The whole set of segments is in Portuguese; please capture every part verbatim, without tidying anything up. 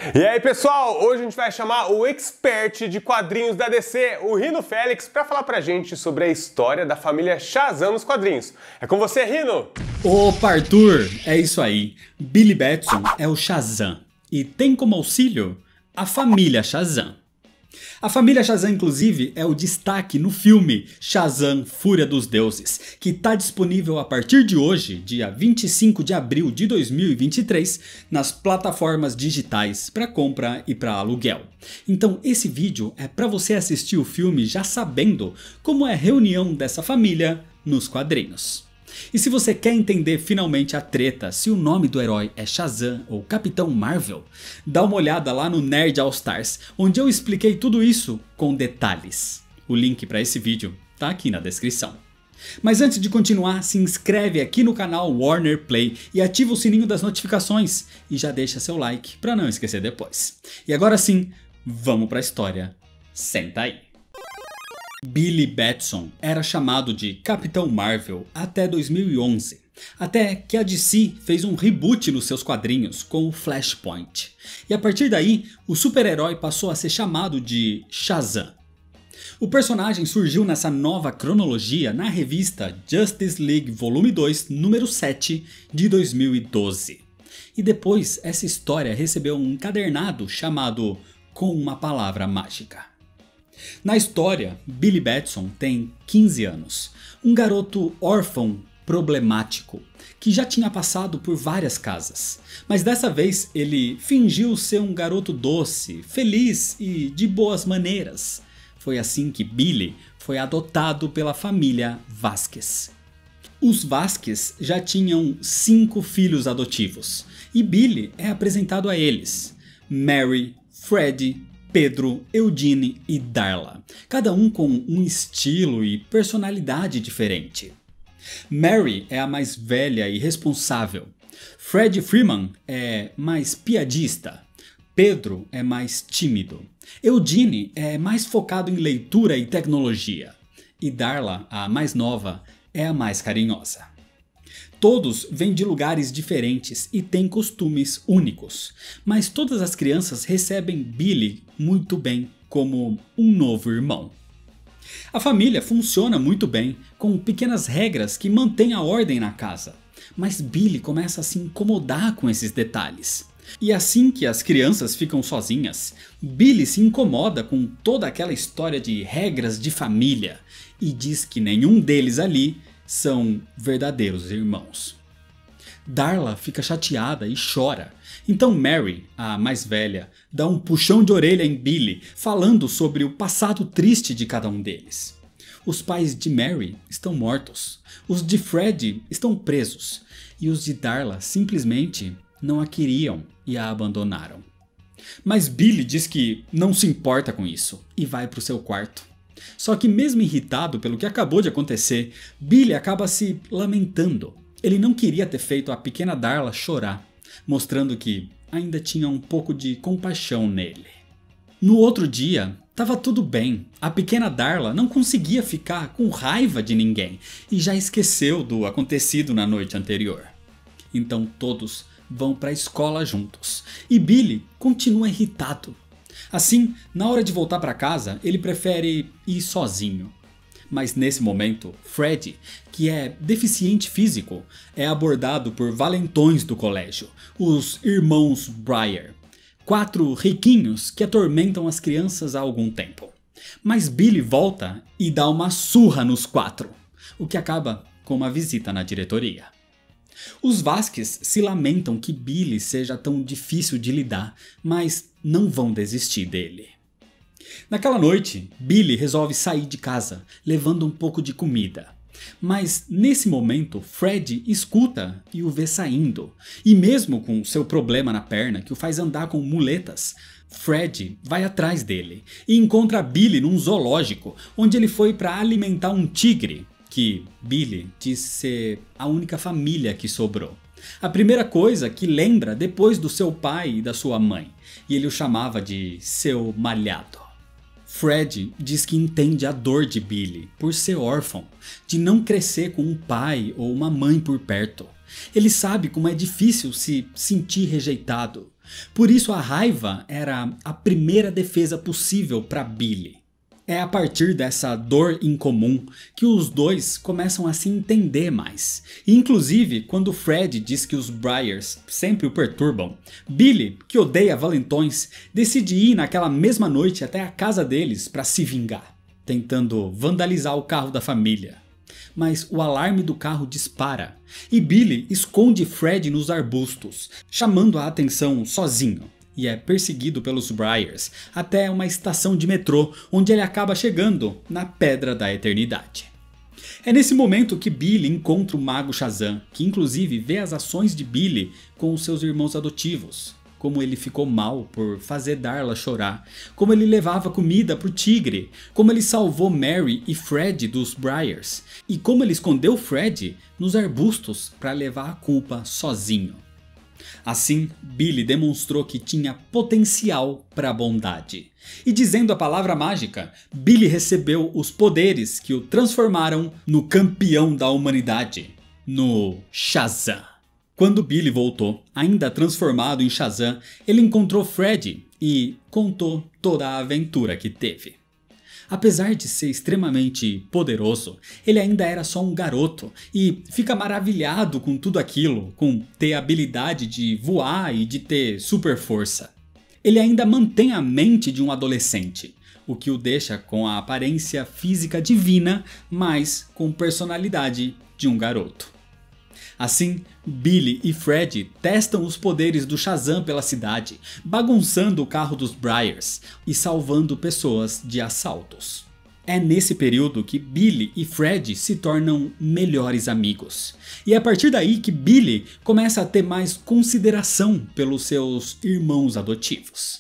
E aí pessoal, hoje a gente vai chamar o expert de quadrinhos da D C, o Rino Félix, para falar pra gente sobre a história da família Shazam nos quadrinhos. É com você, Rino! Opa, Arthur! É isso aí. Billy Batson é o Shazam e tem como auxílio a família Shazam. A família Shazam, inclusive, é o destaque no filme Shazam: Fúria dos Deuses, que está disponível a partir de hoje, dia vinte e cinco de abril de dois mil e vinte e três, nas plataformas digitais para compra e para aluguel. Então esse vídeo é para você assistir o filme já sabendo como é a reunião dessa família nos quadrinhos. E se você quer entender finalmente a treta se o nome do herói é Shazam ou Capitão Marvel, dá uma olhada lá no Nerd All Stars, onde eu expliquei tudo isso com detalhes. O link para esse vídeo tá aqui na descrição. Mas antes de continuar, se inscreve aqui no canal Warner Play e ativa o sininho das notificações e já deixa seu like para não esquecer depois. E agora sim, vamos para a história. Senta aí. Billy Batson era chamado de Capitão Marvel até dois mil e onze, até que a D C fez um reboot nos seus quadrinhos com o Flashpoint. E a partir daí, o super-herói passou a ser chamado de Shazam. O personagem surgiu nessa nova cronologia na revista Justice League Volume dois, número sete, de dois mil e doze. E depois essa história recebeu um encadernado chamado Com uma Palavra Mágica. Na história, Billy Batson tem quinze anos, um garoto órfão problemático que já tinha passado por várias casas, mas dessa vez ele fingiu ser um garoto doce, feliz e de boas maneiras. Foi assim que Billy foi adotado pela família Vasquez. Os Vasquez já tinham cinco filhos adotivos e Billy é apresentado a eles: Mary, Fred, Pedro, Eugene e Darla, cada um com um estilo e personalidade diferente. Mary é a mais velha e responsável, Fred Freeman é mais piadista, Pedro é mais tímido, Eugene é mais focado em leitura e tecnologia, e Darla, a mais nova, é a mais carinhosa. Todos vêm de lugares diferentes e têm costumes únicos, mas todas as crianças recebem Billy muito bem como um novo irmão. A família funciona muito bem, com pequenas regras que mantêm a ordem na casa, mas Billy começa a se incomodar com esses detalhes. E assim que as crianças ficam sozinhas, Billy se incomoda com toda aquela história de regras de família e diz que nenhum deles ali são verdadeiros irmãos. Darla fica chateada e chora, então Mary, a mais velha, dá um puxão de orelha em Billy, falando sobre o passado triste de cada um deles. Os pais de Mary estão mortos, os de Fred estão presos e os de Darla simplesmente não a queriam e a abandonaram. Mas Billy diz que não se importa com isso e vai para o seu quarto. Só que mesmo irritado pelo que acabou de acontecer, Billy acaba se lamentando. Ele não queria ter feito a pequena Darla chorar, mostrando que ainda tinha um pouco de compaixão nele. No outro dia, estava tudo bem. A pequena Darla não conseguia ficar com raiva de ninguém e já esqueceu do acontecido na noite anterior. Então todos vão para a escola juntos e Billy continua irritado. Assim, na hora de voltar para casa, ele prefere ir sozinho. Mas nesse momento, Fred, que é deficiente físico, é abordado por valentões do colégio, os irmãos Briar, quatro riquinhos que atormentam as crianças há algum tempo. Mas Billy volta e dá uma surra nos quatro, o que acaba com uma visita na diretoria. Os Vasquez se lamentam que Billy seja tão difícil de lidar, mas não vão desistir dele. Naquela noite, Billy resolve sair de casa, levando um pouco de comida. Mas nesse momento, Fred escuta e o vê saindo. E mesmo com seu problema na perna, que o faz andar com muletas, Fred vai atrás dele e encontra Billy num zoológico, onde ele foi para alimentar um tigre, que Billy diz ser a única família que sobrou. A primeira coisa que lembra depois do seu pai e da sua mãe, e ele o chamava de seu malhado. Fred diz que entende a dor de Billy por ser órfão, de não crescer com um pai ou uma mãe por perto. Ele sabe como é difícil se sentir rejeitado, Por isso a raiva era a primeira defesa possível para Billy. É a partir dessa dor incomum que os dois começam a se entender mais. E, inclusive, quando Fred diz que os Briars sempre o perturbam, Billy, que odeia valentões, decide ir naquela mesma noite até a casa deles para se vingar, tentando vandalizar o carro da família. Mas o alarme do carro dispara e Billy esconde Fred nos arbustos, chamando a atenção sozinho. E é perseguido pelos Briars até uma estação de metrô, onde ele acaba chegando na Pedra da Eternidade. É nesse momento que Billy encontra o Mago Shazam, que inclusive vê as ações de Billy com os seus irmãos adotivos. Como ele ficou mal por fazer Darla chorar, como ele levava comida pro tigre, como ele salvou Mary e Fred dos Briars, e como ele escondeu Fred nos arbustos para levar a culpa sozinho. Assim, Billy demonstrou que tinha potencial para a bondade. E dizendo a palavra mágica, Billy recebeu os poderes que o transformaram no campeão da humanidade, no Shazam. Quando Billy voltou, ainda transformado em Shazam, ele encontrou Fred e contou toda a aventura que teve. Apesar de ser extremamente poderoso, ele ainda era só um garoto e fica maravilhado com tudo aquilo, com ter a habilidade de voar e de ter super força. Ele ainda mantém a mente de um adolescente, o que o deixa com a aparência física divina, mas com personalidade de um garoto. Assim, Billy e Fred testam os poderes do Shazam pela cidade, bagunçando o carro dos Briars e salvando pessoas de assaltos. É nesse período que Billy e Fred se tornam melhores amigos. E é a partir daí que Billy começa a ter mais consideração pelos seus irmãos adotivos.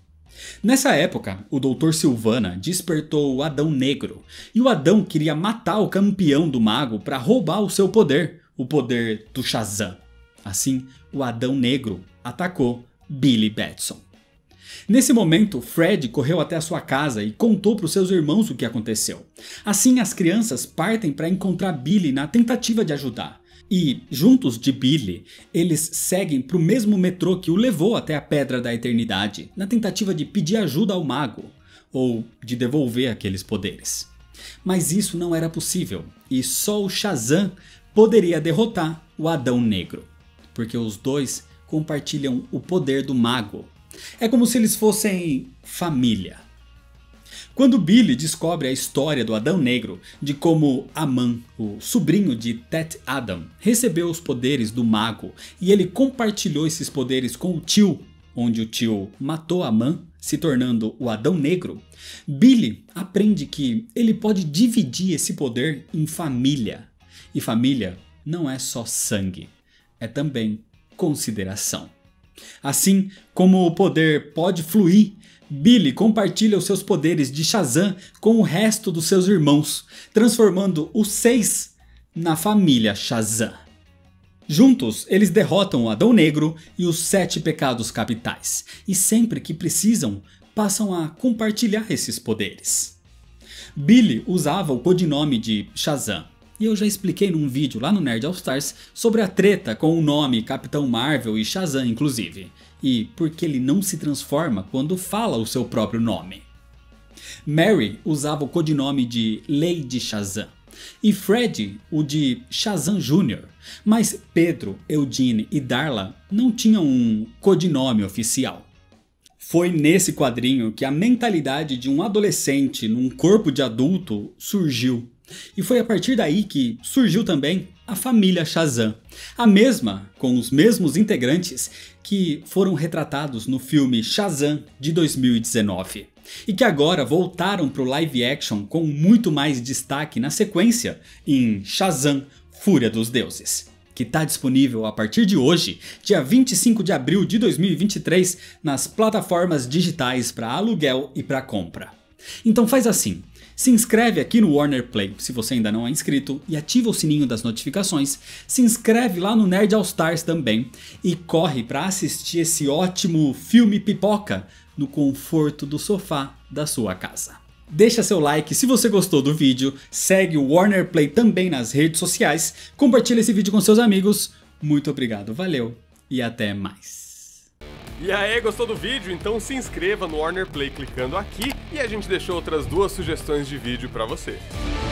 Nessa época, o doutor Sylvana despertou o Adão Negro, e o Adão queria matar o campeão do mago para roubar o seu poder. O poder do Shazam. Assim, o Adão Negro atacou Billy Batson. Nesse momento, Fred correu até a sua casa e contou para os seus irmãos o que aconteceu. Assim, as crianças partem para encontrar Billy na tentativa de ajudar. E, juntos de Billy, eles seguem para o mesmo metrô que o levou até a Pedra da Eternidade, na tentativa de pedir ajuda ao mago, ou de devolver aqueles poderes. Mas isso não era possível, e só o Shazam poderia derrotar o Adão Negro, porque os dois compartilham o poder do mago. É como se eles fossem família. Quando Billy descobre a história do Adão Negro, de como Aman, o sobrinho de Tet Adam, recebeu os poderes do mago e ele compartilhou esses poderes com o tio, onde o tio matou Aman, se tornando o Adão Negro, Billy aprende que ele pode dividir esse poder em família. E família não é só sangue, é também consideração. Assim como o poder pode fluir, Billy compartilha os seus poderes de Shazam com o resto dos seus irmãos, transformando os seis na família Shazam. Juntos, eles derrotam o Adão Negro e os sete pecados capitais, e sempre que precisam, passam a compartilhar esses poderes. Billy usava o codinome de Shazam. E eu já expliquei num vídeo lá no Nerd All Stars sobre a treta com o nome Capitão Marvel e Shazam inclusive, e porque ele não se transforma quando fala o seu próprio nome. Mary usava o codinome de Lady Shazam, e Fred o de Shazam Júnior, mas Pedro, Eugene e Darla não tinham um codinome oficial. Foi nesse quadrinho que a mentalidade de um adolescente num corpo de adulto surgiu. E foi a partir daí que surgiu também a família Shazam, a mesma com os mesmos integrantes que foram retratados no filme Shazam de dois mil e dezenove, e que agora voltaram para o live action com muito mais destaque na sequência em Shazam: Fúria dos Deuses, que está disponível a partir de hoje, dia vinte e cinco de abril de dois mil e vinte e três, nas plataformas digitais para aluguel e para compra. Então faz assim. Se inscreve aqui no Warner Play se você ainda não é inscrito e ativa o sininho das notificações. Se inscreve lá no Nerd All Stars também e corre para assistir esse ótimo filme pipoca no conforto do sofá da sua casa. Deixa seu like se você gostou do vídeo, segue o Warner Play também nas redes sociais, compartilha esse vídeo com seus amigos. Muito obrigado, valeu e até mais. E aí, gostou do vídeo? Então se inscreva no Warner Play clicando aqui e a gente deixou outras duas sugestões de vídeo pra você.